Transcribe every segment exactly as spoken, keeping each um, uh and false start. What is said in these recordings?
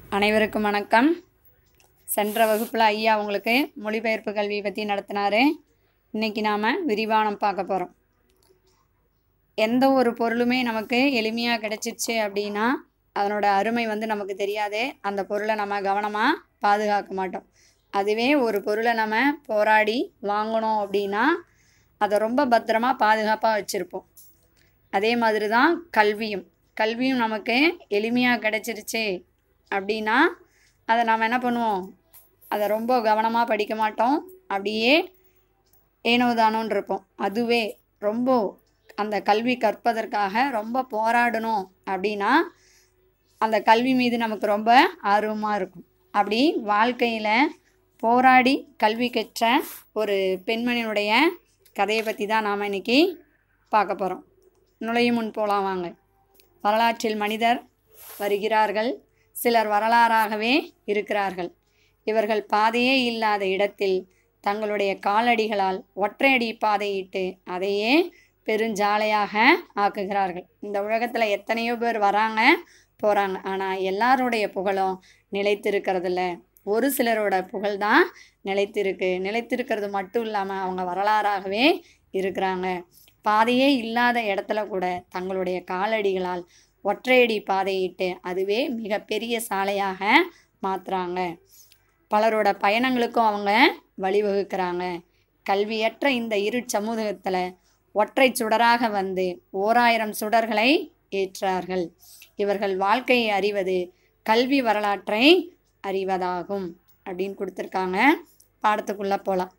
அனைவருக்கும் வணக்கம். சென்ற வகுப்பில் ஐயா உங்களுக்கு மொழிபெயர்ப்பு கல்வி பற்றி நடத்தினார். இன்றைக்கி நாம் விரிவானம் பார்க்க போகிறோம். எந்த ஒரு பொருளுமே நமக்கு எளிமையாக கிடச்சிச்சு அப்படின்னா அதனோட அருமை வந்து நமக்கு தெரியாது. அந்த பொருளை நம்ம கவனமாக பாதுகாக்க மாட்டோம். அதுவே ஒரு பொருளை நம்ம போராடி வாங்கணும் அப்படின்னா அதை ரொம்ப பத்திரமா பாதுகாப்பாக வச்சுருப்போம். அதே மாதிரி தான் கல்வியும் கல்வியும் நமக்கு எளிமையாக கிடச்சிருச்சு அப்படின்னா அதை நாம் என்ன பண்ணுவோம், அதை ரொம்ப கவனமாக படிக்க மாட்டோம். அப்படியே ஏனோதானோன்னு இருப்போம். அதுவே ரொம்ப அந்த கல்வி கற்பதற்காக ரொம்ப போராடணும் அப்படின்னா அந்த கல்வி மீது நமக்கு ரொம்ப ஆர்வமாக இருக்கும். அப்படி வாழ்க்கையில் போராடி கல்வி கற்ற ஒரு பெண்மணியினுடைய கதையை பற்றி தான் நாம் இன்றைக்கி பார்க்க போகிறோம். நுழையும் முன் போகலாம் வாங்க. வரலாற்றில் மனிதர் வருகிறார்கள், சிலர் வரலாறாகவே இருக்கிறார்கள். இவர்கள் பாதையே இல்லாத இடத்தில் தங்களுடைய காலடிகளால் ஒற்றையடி பாதையிட்டு அதையே பெருஞ்சாலையாக ஆக்குகிறார்கள். இந்த உலகத்தில் எத்தனையோ பேர் வராங்க போகிறாங்க, ஆனால் எல்லாருடைய புகழும் நிலைத்திருக்கிறதில்ல. ஒரு சிலரோட புகழ் தான் நிலைத்திருக்கு. நிலைத்திருக்கிறது மட்டும் இல்லாமல் அவங்க வரலாறாகவே இருக்கிறாங்க. பாதையே இல்லாத இடத்துல கூட தங்களுடைய காலடிகளால் ஒற்றையடி பாதையிட்டு அதுவே மிகப்பெரிய சாலையாக மாற்றுறாங்க. பலரோட பயணங்களுக்கும் அவங்க வழிவகுக்கிறாங்க. கல்வியற்ற இந்த இரு சமூகத்தில் ஒற்றை சுடராக வந்து ஓராயிரம் சுடர்களை ஏற்றார்கள். இவர்கள் வாழ்க்கையை அறிவது கல்வி வரலாற்றை அறிவதாகும் அப்படின்னு கொடுத்துருக்காங்க. பாடத்துக்குள்ளே போகலாம்.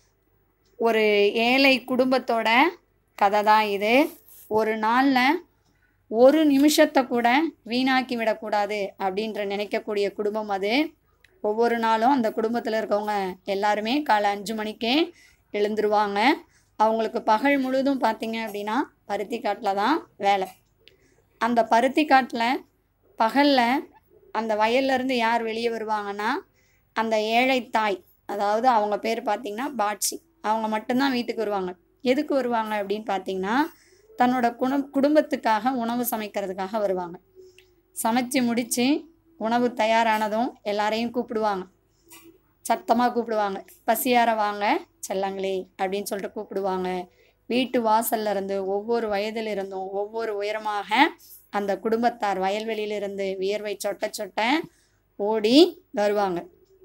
ஒரு ஏழை குடும்பத்தோட கதை தான் இது. ஒரு நாளில் ஒரு நிமிஷத்தை கூட வீணாக்கி விடக்கூடாது அப்படின்ற நினைக்கக்கூடிய குடும்பம் அது. ஒவ்வொரு நாளும் அந்த குடும்பத்தில் இருக்கவங்க எல்லாருமே காலை அஞ்சு மணிக்கே எழுந்துருவாங்க. அவங்களுக்கு பகல் முழுதும் பார்த்திங்க அப்படின்னா பருத்தி காட்டில் தான் வேலை. அந்த பருத்தி காட்டில் பகலில் அந்த வயல்லேருந்து யார் வெளியே வருவாங்கன்னா அந்த ஏழை தாய், அதாவது அவங்க பேர் பார்த்திங்கன்னா பாட்சி, அவங்க மட்டும்தான் வீட்டுக்கு வருவாங்க. எதுக்கு வருவாங்க அப்படின்னு பார்த்திங்கன்னா தன்னோட குடும் குடும்பத்துக்காக உணவு சமைக்கிறதுக்காக வருவாங்க. சமைச்சு முடித்து உணவு தயாரானதும் எல்லாரையும் கூப்பிடுவாங்க, சத்தமாக கூப்பிடுவாங்க. பசியார வாங்க செல்லங்களே அப்படின்னு சொல்லிட்டு கூப்பிடுவாங்க. வீட்டு வாசல்ல இருந்து ஒவ்வொரு வயதிலிருந்தும் ஒவ்வொரு உயரமாக அந்த குடும்பத்தார் வயல்வெளியிலிருந்து வியர்வை சொட்ட சொட்ட ஓடி வருவாங்க.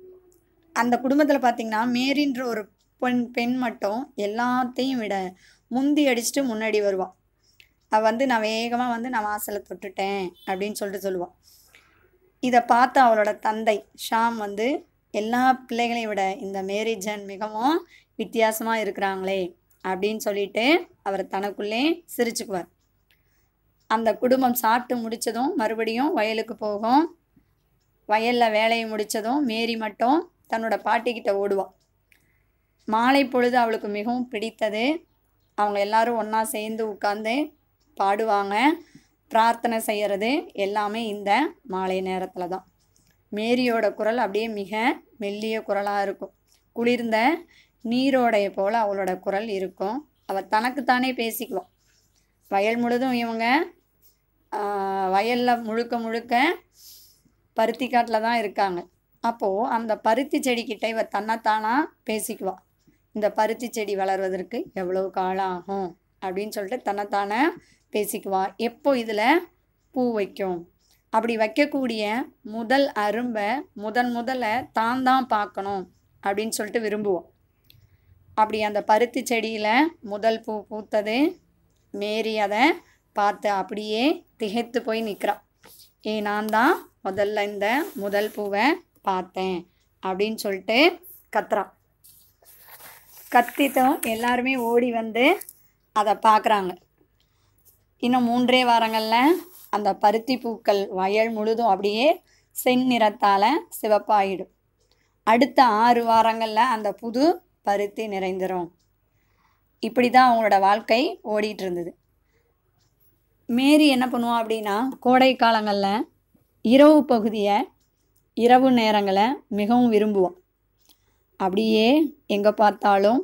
அந்த குடும்பத்தில் பார்த்திங்கன்னா மேரின்ற ஒரு பெண் பெண் மட்டும் எல்லாத்தையும் விட முந்தி அடிச்சுட்டு முன்னாடி வருவாள். அவள் வந்து நான் வேகமாக வந்து நான் வாசலை தொட்டுட்டேன் அப்படின்னு சொல்லிட்டு சொல்லுவாள். இதை பார்த்து அவளோட தந்தை ஷாம் வந்து எல்லா பிள்ளைகளையும் விட இந்த மேரி ஜன் மிகவும் வித்தியாசமாக இருக்கிறாங்களே அப்படின்னு சொல்லிட்டு அவர் தனக்குள்ளே சிரிச்சுக்குவார். அந்த குடும்பம் சாப்பிட்டு முடித்ததும் மறுபடியும் வயலுக்கு போகும். வயலில் வேலையை முடித்ததும் மேரி மட்டும் தன்னோட பாட்டிக்கிட்ட ஓடுவாள். மாலை பொழுது அவளுக்கு மிகவும் பிடித்தது. அவங்க எல்லாரும் ஒன்றா சேர்ந்து உட்காந்து பாடுவாங்க, பிரார்த்தனை செய்கிறது எல்லாமே இந்த மாலை நேரத்தில் தான். மேரியோட குரல் அப்படியே மிக மெல்லிய குரலாக இருக்கும். குளிர்ந்த நீரோடைய போல் அவளோட குரல் இருக்கும். அவள் தனக்குத்தானே பேசிக்குவாள். வயல் முழுதும் இவங்க வயலில் முழுக்க முழுக்க பருத்தி காட்டில் தான் இருக்காங்க. அப்போது அந்த பருத்தி செடிக்கிட்ட இவ தன்னைத்தானாக பேசிக்குவாள். இந்த பருத்தி செடி வளர்வதற்கு எவ்வளோ காலம் ஆகும் அப்படின்னு சொல்லிட்டு தன்னைத்தானே பேசிக்குவா. எப்போ இதில் பூ வைக்கும், அப்படி வைக்கக்கூடிய முதல் அரும்பை முதன் முதல்ல தான் தான் பார்க்கணும் அப்படின்னு சொல்லிட்டு விரும்புவோம். அப்படி அந்த பருத்தி செடியில் முதல் பூ பூத்தது. மேரி அதை பார்த்து அப்படியே திகைத்து போய் நிற்கிறான். ஏ நான் தான் முதல்ல இந்த முதல் பூவை பார்த்தேன் அப்படின்னு சொல்லிட்டு கத்துறான். கத்திட்டும் எல்லாருமே ஓடி வந்து அதை பார்க்குறாங்க. இன்னும் மூன்றே வாரங்களில் அந்த பருத்தி பூக்கள் வயல் முழுதும் அப்படியே செந்நிறத்தால் சிவப்பாயிடும். அடுத்த ஆறு வாரங்களில் அந்த புது பருத்தி நிறைந்துடும். இப்படி தான் அவங்களோட வாழ்க்கை ஓடிட்டு இருந்தது. மேரி என்ன பண்ணுவான் அப்படின்னா கோடை காலங்களில் இரவு பகுதியை இரவு நேரங்களை மிகவும் விரும்புவான். அப்படியே எங்கே பார்த்தாலும்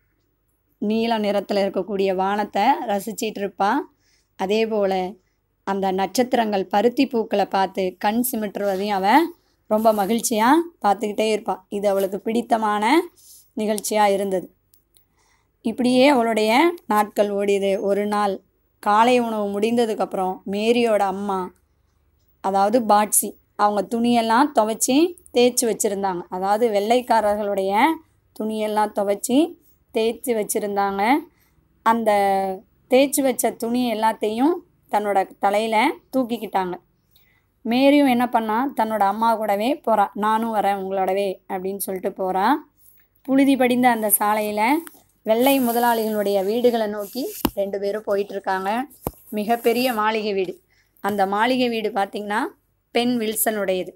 நீல நிறத்தில் இருக்கக்கூடிய வானத்தை ரசிச்சிட்டு இருப்பான். அதே போல் அந்த நட்சத்திரங்கள் பருத்தி பூக்களை பார்த்து கண் சிமிட்டுறதையும் அவன் ரொம்ப மகிழ்ச்சியாக பார்த்துக்கிட்டே இருப்பாள். இது அவளுக்கு பிடித்தமான நிகழ்ச்சியாக இருந்தது. இப்படியே அவளுடைய நாட்கள் ஓடியது. ஒரு நாள் காலை உணவு முடிந்ததுக்கப்புறம் மேரியோட அம்மா, அதாவது பாட்சி, அவங்க துணியெல்லாம் துவைச்சி தேய்ச்சி வச்சுருந்தாங்க. அதாவது வெள்ளைக்காரர்களுடைய துணியெல்லாம் துவைச்சி தேய்ச்சி வச்சுருந்தாங்க. அந்த தேய்ச்சி வச்ச துணி எல்லாத்தையும் தன்னோட தலையில் தூக்கிக்கிட்டாங்க. மேரியும் என்ன பண்ணா, தன்னோட அம்மா கூடவே போகிறா. நானும் வரேன் உங்களோடவே அப்படின்னு சொல்லிட்டு போகிறா. புழுதி படிந்த அந்த சாலையில் வெள்ளை முதலாளிகளுடைய வீடுகளை நோக்கி ரெண்டு பேரும் போயிட்டுருக்காங்க. மிகப்பெரிய மாளிகை வீடு. அந்த மாளிகை வீடு பார்த்திங்கன்னா பென் வில்சனுடையது.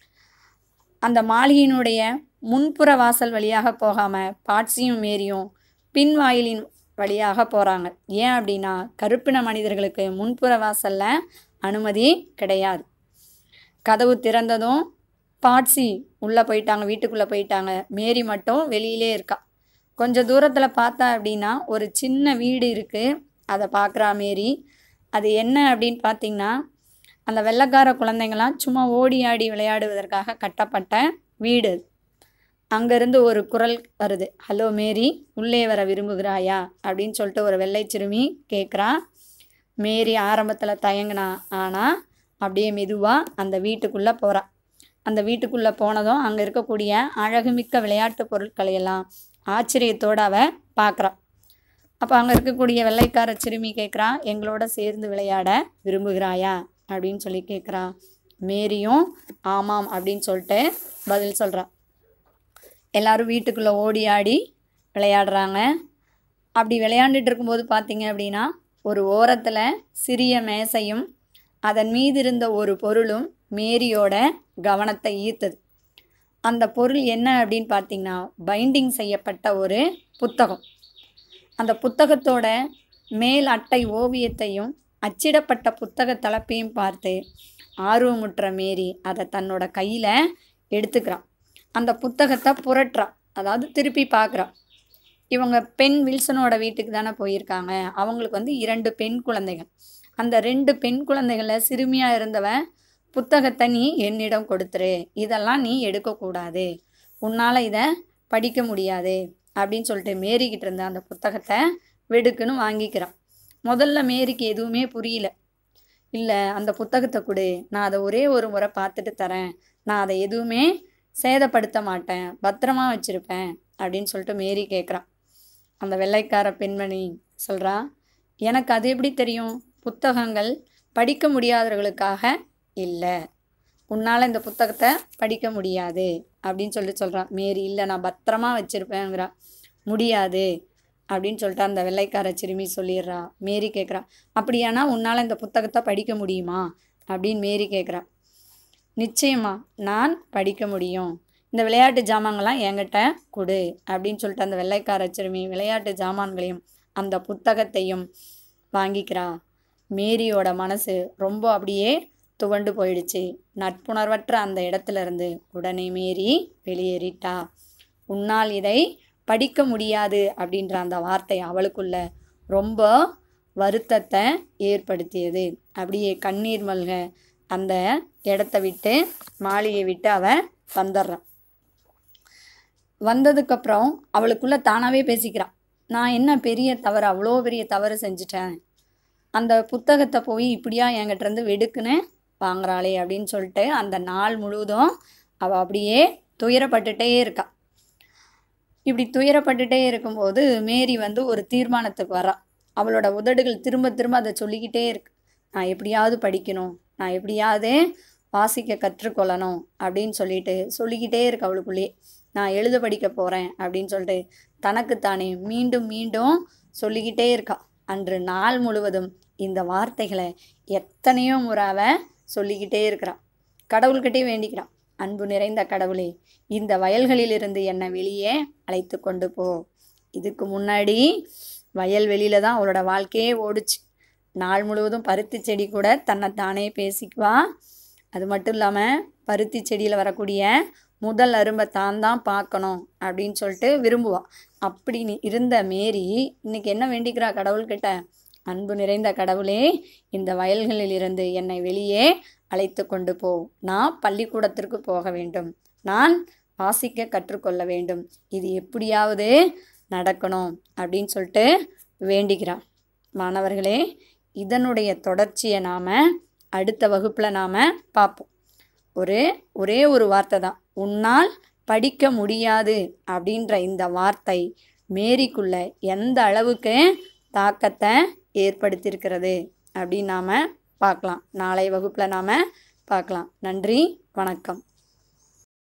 அந்த மாளிகையினுடைய முன்புற வாசல் வழியாக போகாமல் பாட்சியும் மேரியும் பின் வாயிலின் வழியாக போகிறாங்க. ஏன் அப்படின்னா கருப்பின மனிதர்களுக்கு முன்புற வாசலில் அனுமதி கிடையாது. கதவு திறந்ததும் பாட்சி உள்ளே போயிட்டாங்க, வீட்டுக்குள்ளே போயிட்டாங்க. மேரி மட்டும் வெளியிலே இருக்கா. கொஞ்சம் தூரத்தில் பார்த்தா அப்படின்னா ஒரு சின்ன வீடு இருக்குது. அதை பார்க்குறா மேரி. அது என்ன அப்படின்னு பார்த்திங்கன்னா, அந்த வெள்ளைக்கார குழந்தைங்களாம் சும்மா ஓடி ஆடி விளையாடுவதற்காக கட்டப்பட்ட வீடு. அங்கேருந்து ஒரு குரல் வருது, ஹலோ மேரி, உள்ளே வர விரும்புகிறாயா அப்படின்னு சொல்லிட்டு ஒரு வெள்ளை சிறுமி கேட்குறா. மேரி ஆரம்பத்தில் தயங்கினா, ஆனால் அப்படியே மெதுவாக அந்த வீட்டுக்குள்ளே போகிறா. அந்த வீட்டுக்குள்ளே போனதும் அங்கே இருக்கக்கூடிய அழகுமிக்க விளையாட்டு பொருட்களை எல்லாம் ஆச்சரியத்தோடு அவள் பார்க்குறா. அப்போ அங்கே இருக்கக்கூடிய வெள்ளைக்கார சிறுமி கேட்குறா, எங்களோட சேர்ந்து விளையாட விரும்புகிறாயா அப்படின்னு சொல்லி கேட்குறா. மேரியும் ஆமாம் அப்படின்னு சொல்லிட்டு பதில் சொல்கிறா. எல்லோரும் வீட்டுக்குள்ளே ஓடி ஆடி விளையாடுறாங்க. அப்படி விளையாண்டுட்டு இருக்கும்போது பார்த்திங்க அப்படின்னா ஒரு ஓரத்தில் சிறிய மேசையும் அதன் மீது இருந்த ஒரு பொருளும் மேரியோட கவனத்தை ஈர்த்தது. அந்த பொருள் என்ன அப்படின்னு பார்த்திங்கன்னா பைண்டிங் செய்யப்பட்ட ஒரு புத்தகம். அந்த புத்தகத்தோட மேல் அட்டை ஓவியத்தையும் அச்சிடப்பட்ட புத்தக தலைப்பையும் பார்த்து ஆர்வமுற்ற மேரி அதை தன்னோட கையில் எடுத்துக்கிறான். அந்த புத்தகத்தை புரட்டுறா, அதாவது திருப்பி பார்க்குறா. இவங்க பெண் வில்சனோட வீட்டுக்கு தானே போயிருக்காங்க. அவங்களுக்கு வந்து இரண்டு பெண் குழந்தைகள். அந்த ரெண்டு பெண் குழந்தைகளில் சிறுமியாக இருந்தவன், புத்தகத்தை நீ என்னிடம் கொடுத்துரு, இதெல்லாம் நீ எடுக்கக்கூடாது, உன்னால் இதை படிக்க முடியாது அப்படின்னு சொல்லிட்டு மேரிக்கிட்ட இருந்த அந்த புத்தகத்தை வெடுக்குன்னு வாங்கிக்கிறான். முதல்ல மேரிக்கு எதுவுமே புரியல. இல்லை, அந்த புத்தகத்தை கொடு, நான் அதை ஒரே ஒரு முறை பார்த்துட்டு தரேன், நான் அதை எதுவுமே சேதப்படுத்த மாட்டேன், பத்திரமா வச்சுருப்பேன் அப்படின்னு சொல்லிட்டு மேரி கேட்குறான். அந்த வெள்ளைக்கார பெண்மணி சொல்கிறா, எனக்கு அது எப்படி தெரியும், புத்தகங்கள் படிக்க முடியாதவர்களுக்காக இல்லை, உன்னால் இந்த புத்தகத்தை படிக்க முடியாது அப்படின்னு சொல்லி சொல்கிறான். மேரி இல்லை, நான் பத்திரமா வச்சுருப்பேங்கிறா. முடியாது அப்படின்னு சொல்லிட்டு அந்த வெள்ளைக்கார சிறுமி சொல்லிடுறா. மேரி கேட்குறா, அப்படியானா உன்னால் இந்த புத்தகத்தை படிக்க முடியுமா அப்படின்னு மேரி கேட்குறா. நிச்சயமா நான் படிக்க முடியும், இந்த விளையாட்டு ஜாமான்கள்லாம் என்கிட்ட கொடு அப்படின்னு சொல்லிட்டு அந்த வெள்ளைக்கார சிறுமி விளையாட்டு ஜாமான்களையும் அந்த புத்தகத்தையும் வாங்கிக்கிறா. மேரியோட மனசு ரொம்ப அப்படியே துவண்டு போயிடுச்சு. நட்புணர்வற்ற அந்த இடத்துல இருந்து உடனே மேரி வெளியேறிட்டா. உன்னால் இதை படிக்க முடியாது அப்படின்ற அந்த வார்த்தை அவளுக்குள்ள ரொம்ப வருத்தத்தை ஏற்படுத்தியது. அப்படியே கண்ணீர் மல்க அந்த இடத்த விட்டு மாளிகை விட்டு அவள் வந்துடுறான். வந்ததுக்கப்புறம் அவளுக்குள்ளே தானாகவே பேசிக்கிறான், நான் என்ன பெரிய தவறு, அவ்வளோ பெரிய தவறு செஞ்சிட்டேன், அந்த புத்தகத்தை போய் இப்படியா என்கிட்டருந்து வெடுக்குன்னு வாங்குறாளே அப்படின்னு சொல்லிட்டு அந்த நாள் முழுவதும் அவள் அப்படியே துயரப்பட்டுட்டே இருக்கா. இப்படி துயரப்பட்டுட்டே இருக்கும்போது மேரி வந்து ஒரு தீர்மானத்துக்கு வரா. அவளோட உதடுகள் திரும்ப திரும்ப அதை சொல்லிக்கிட்டே இருக்கு, நான் எப்படியாவது படிக்கணும், நான் எப்படியாவது வாசிக்க கற்றுக்கொள்ளணும் அப்படின்னு சொல்லிட்டு சொல்லிக்கிட்டே இருக்கு அவளுக்குள்ளேயே. நான் எழுத படிக்க போகிறேன் அப்படின்னு சொல்லிட்டு தனக்குத்தானே மீண்டும் மீண்டும் சொல்லிக்கிட்டே இருக்கா. அன்று நாள் முழுவதும் இந்த வார்த்தைகளை எத்தனையோ முறை அவ சொல்லிக்கிட்டே இருக்கிறான். கடவுள்கிட்டே வேண்டிக்கிறான், அன்பு நிறைந்த கடவுளே, இந்த வயல்களிலிருந்து என்னை வெளியே அழைத்து கொண்டு போ. இதுக்கு முன்னாடி வயல்வெளியில் தான் அவளோட வாழ்க்கையே ஓடிச்சு. நாள் முழுவதும் பருத்தி செடி கூட தன்னை தானே பேசிக்குவா. அது மட்டும் இல்லாமல் பருத்தி செடியில் வரக்கூடிய முதல் அரும்பை தான் தான் பார்க்கணும் அப்படின்னு சொல்லிட்டு விரும்புவாள். அப்படி இருந்த மேரி இன்னைக்கு என்ன வேண்டிக்கிறா கடவுள்கிட்ட, அன்பு நிறைந்த கடவுளே, இந்த வயல்களில் இருந்து என்னை வெளியே அழைத்து கொண்டு போ. நான் பள்ளிக்கூடத்திற்கு போக வேண்டும். நான் வாசிக்க கற்றுக்கொள்ள வேண்டும். இது எப்படியாவது நடக்கணும் அப்படின்னு சொல்லிட்டு வேண்டிக்கிறான். மாணவர்களே, இதனுடைய தொடர்ச்சியை நாம் அடுத்த வகுப்பில் நாம் பார்ப்போம். ஒரு ஒரே ஒரு வார்த்தை தான், உன்னால் படிக்க முடியாது அப்படின்ற இந்த வார்த்தை மேரிக்குள்ள எந்த அளவுக்கு தாக்கத்தை ஏற்படுத்தியிருக்கிறது அப்படின்னு நாம் பார்க்கலாம். நாளை வகுப்பில் நாம் பார்க்கலாம். நன்றி, வணக்கம்.